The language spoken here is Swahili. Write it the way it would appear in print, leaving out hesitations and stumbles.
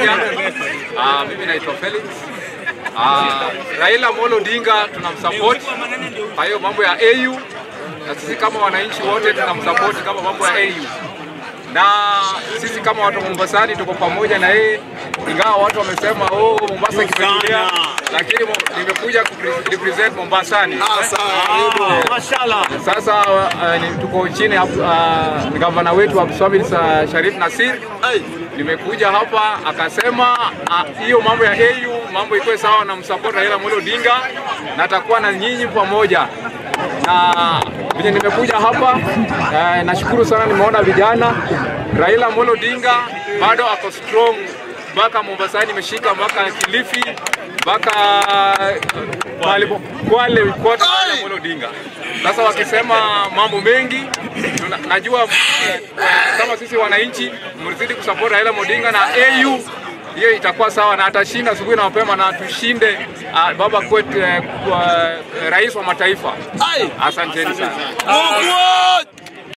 Mimi naitwa Felix. Raila Amolo Odinga tunamsupport kwa hiyo mambo ya AU, na sisi kama wananchi wote tunamsupport kama mambo ya AU. Na sisi kama watu wa Mombasani tuko pamoja na yeye, ingawa watu wamesema Mombasa kimetulia, lakini nimekuja kurepresent Mombasani. Mashallah. Sasa tuko chini ni gavana wetu Abdulswamid Sharif Nasir. Nimekuja hapa akasema hiyo mambo ya AU mambo iko sawa, na msupport Raila Amolo Odinga na atakuwa na nyinyi pamoja. Na vile nimekuja hapa nashukuru sana, nimeona vijana Raila Amolo Odinga bado ako strong mpaka Mombasani, imeshika mpaka Kilifi mpaka Kwale kwa Raila Amolo Odinga. Sasa wakisema mambo mengi, najua kama sisi wananchi mzidi kusupport Raila Amolo Odinga na AU, hiyo itakuwa sawa na atashinda asubuhi na mapema na tushinde baba kwetu rais wa mataifa. Asanteni sana.